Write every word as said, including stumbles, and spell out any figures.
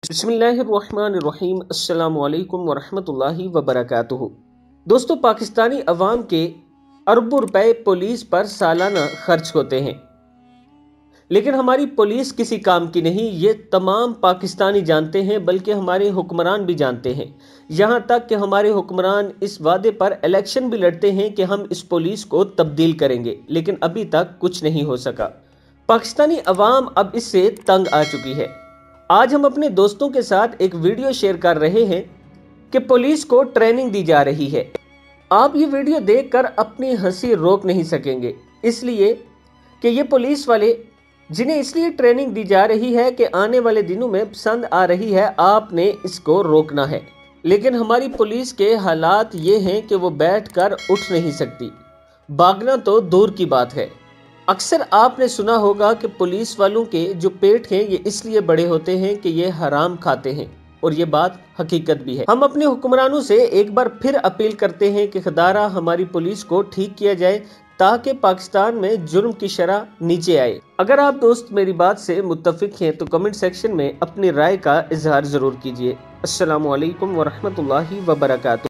बिस्मिल्लाहिर्रहमानिर्रहीम। अस्सलाम वालेकुम वरहमतुल्लाहि वबरकातुहू। दोस्तों, पाकिस्तानी अवाम के अरबों रुपए पुलिस पर सालाना खर्च होते हैं, लेकिन हमारी पुलिस किसी काम की नहीं, ये तमाम पाकिस्तानी जानते हैं, बल्कि हमारे हुक्मरान भी जानते हैं। यहाँ तक कि हमारे हुक्मरान इस वादे पर इलेक्शन भी लड़ते हैं कि हम इस पुलिस को तब्दील करेंगे, लेकिन अभी तक कुछ नहीं हो सका। पाकिस्तानी अवाम अब इससे तंग आ चुकी है। आज हम अपने दोस्तों के साथ एक वीडियो शेयर कर रहे हैं कि पुलिस को ट्रेनिंग दी जा रही है। आप ये वीडियो देखकर अपनी हंसी रोक नहीं सकेंगे, इसलिए कि ये पुलिस वाले जिन्हें इसलिए ट्रेनिंग दी जा रही है कि आने वाले दिनों में पसंद आ रही है, आपने इसको रोकना है। लेकिन हमारी पुलिस के हालात ये हैं कि वो बैठकर उठ नहीं सकती, भागना तो दूर की बात है। अक्सर आपने सुना होगा कि पुलिस वालों के जो पेट हैं ये इसलिए बड़े होते हैं कि ये हराम खाते हैं, और ये बात हकीकत भी है। हम अपने हुक्मरानों से एक बार फिर अपील करते हैं कि खुदारा हमारी पुलिस को ठीक किया जाए, ताकि पाकिस्तान में जुर्म की शरह नीचे आए। अगर आप दोस्त मेरी बात से मुत्तफिक हैं तो कमेंट सेक्शन में अपनी राय का इजहार जरूर कीजिए। अस्सलामु अलैकुम वरहमतुल्लाहि वबरकातुहू।